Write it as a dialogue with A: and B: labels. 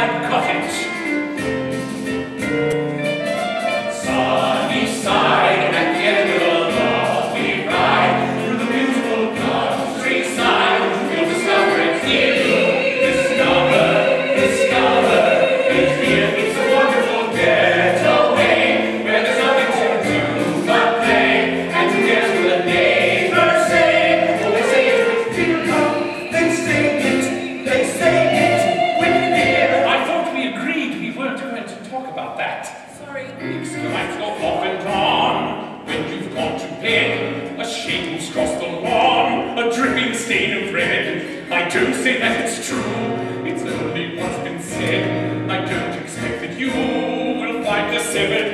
A: seaside cottage. Sunny side at the end of the love we ride through the beautiful countryside. We'll discover it here. Discover it here. It's a wonderful getaway where there's nothing to do but play and to dance with the neighbors say. Oh, they say it with fear. They say it with fear. I thought we agreed we weren't going to talk about that.
B: Sorry.
A: Weeks nights go off and on when you've gone to bed. A shingle's crossed the lawn, a dripping stain of red. I do say that it's true, it's only what's been said. I don't expect that you will find the 7